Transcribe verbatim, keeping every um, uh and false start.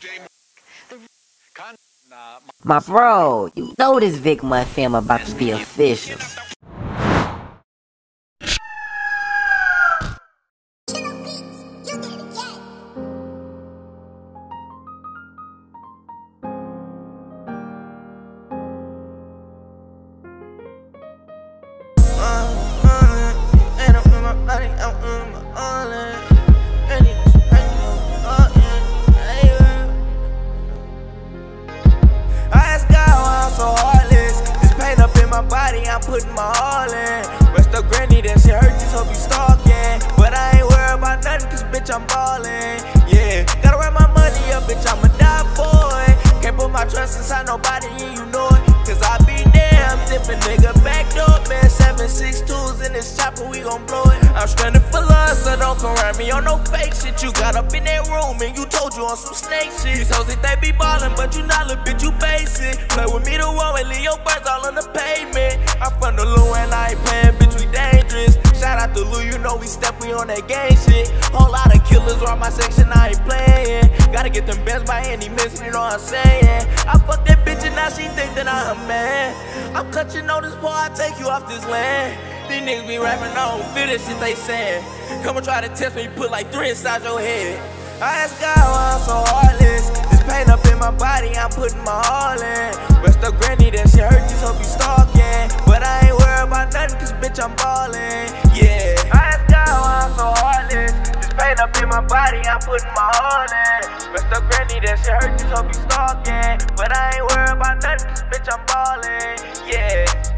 My bro, you know this Vic Month film about to be official. I'm putting my all in. Rest up granny, that shit hurt, just hope you stalking. But I ain't worried about nothing, cause bitch I'm ballin'. Yeah, gotta run my money up, bitch, I'ma die for it. Can't put my trust inside nobody, yeah, you know it. Cause I be damn different nigga, back door, man. Seven, six twos in this chopper, we gon' blow it. I'm stranded for love, so don't come around me on no fake shit. You got up in that room and you told you on some snake shit. These hoes think they be ballin', but you not, little bitch, you basic. Play with me the one with Leo birds all on the pavement. I'm from the Lou and I ain't playin', bitch, we dangerous. Shout out to Lou, you know we step, we on that gang shit. Whole lot of killers around my section, I ain't playin'. Gotta get them best by any means, you know what I'm saying. I fuck that bitch and now she think that I'm a man. I'm clutching on this boy, I take you off this land. These niggas be rapping, I don't feel this shit they sayin'. Come and try to test me, put like three inside your head. I ask God why I'm so heartless. This pain up in my body, I'm putting my all in. Rest up granny, that shit hurt, just hope you stalking. But I ain't worried about nothing, cause bitch I'm ballin'. Yeah, I ask God why I'm so heartless. This pain up in my body, I'm putting my all in. Rest up granny, that shit hurt, just hope you stalking. But I ain't worried about nothing, cause bitch I'm ballin'. Yeah.